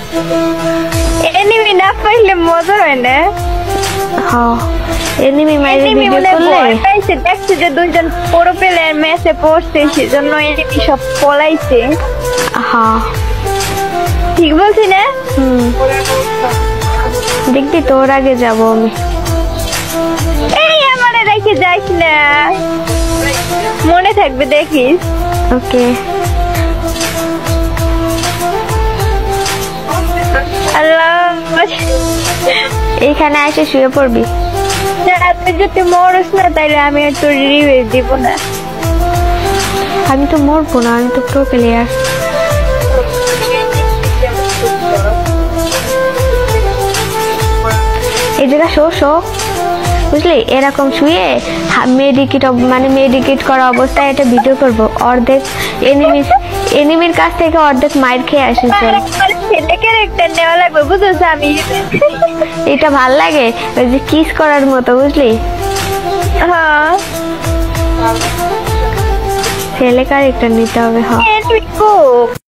Enemy না পাইলে মজা হয় না। হ্যাঁ এনিমি মাইরে ভিডিও করলে দেখছে যে দুইজন পুরো প্লেয়ার ম্যাচে পড়ছে, সেজন্য এনিমি সব পলাইছে। হ্যাঁ ঠিক বলছি না? দেখবি তোর আগে যাবো আমি। এই আমারে রেখে যাইস না, মনে থাকবে দেখিস। ওকে আল্লাহ, এইখানে এসে শুয়ে পড়বি। তুই যদি মরস না তাইলে আমি আর তোর রিভিউ দিব না। আমি তো মরবো না, আমি তো প্রো প্লেয়ার। এই জায়গা শো বুঝলি, এরকম শুয়ে মেডিকেট করা অবস্থায় একটা ভিডিও করবো। অর্ধেক এনিমির কাছ থেকে অর্ধেক মাইর খেয়ে আসি। নেওয়া লাগবে বুঝেছ? আমি এটা ভাল লাগে, ওই যে কিস করার মতো বুঝলি। হ্যাঁ ছেলে ক্যারেক্টার নিতে হবে। হ্যাঁ